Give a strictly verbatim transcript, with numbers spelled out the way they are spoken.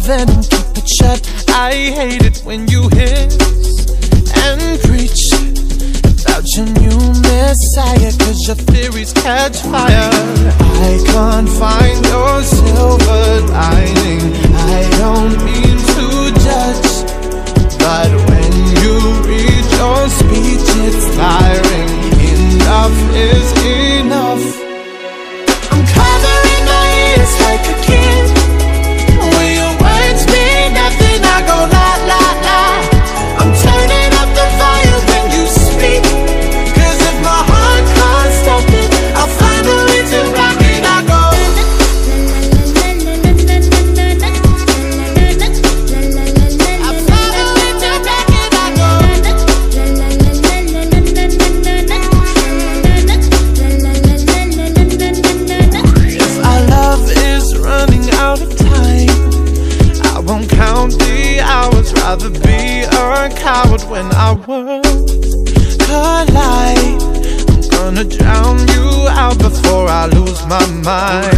then keep it shut. I hate it when you hiss and preach about your new messiah, cause your theories catch fire. I can't find your silver lining. I don't mean to judge, but when you read your speech it's tiring. Enough is enough. I'm covering my ears like a kid. When your words mean nothing, I go la la la. I'm turning up the volume when you speak, cause if my heart can't stop it, I'll find a way to rock it. I go I'll find a way to rock it. I go if our love is running out of time, I won't count the hours. Rather be a coward when our worlds collide. I'm gonna drown you out before I lose my mind.